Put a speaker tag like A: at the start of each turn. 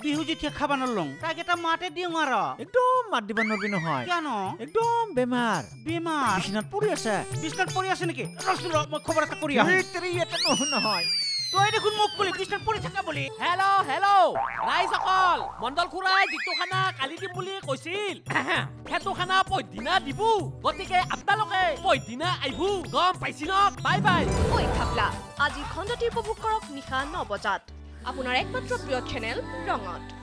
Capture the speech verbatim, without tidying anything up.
A: বিহু যেতিয়া খাবা নলং তাক এটা মাতে দিও আর
B: একদম মাত দিবা নৰবি নহয়
A: কেন
B: একদম বেমাৰ
A: বেমাৰ
B: বিছনাত পৰি আছে
A: বিছনাত পৰি আছে নেকি ৰসুল মই খবৰ এটা কৰি আহো
B: তেৰি এটা নহয়
A: তই দেখোন মোক বুলি বিছনাত পৰি থাকা বুলি
C: হেল্ল' হেল্ল' ৰাইজ অকল মণ্ডল খুৰাই যিটো খানা কালি দিম বুলি কৈছিল সেইটো খানা পহদিনা দিব গতিকে আপোনালোকে পহদিনা আহিব গম পাইছি ন বাই বাই
D: ঐ খাপলা আজি খণ্ডটি উপভোগ কৰক নিশা ন বজাত আপোনাৰ একমাত্ৰ প্ৰিয় চেনেল ৰঙত।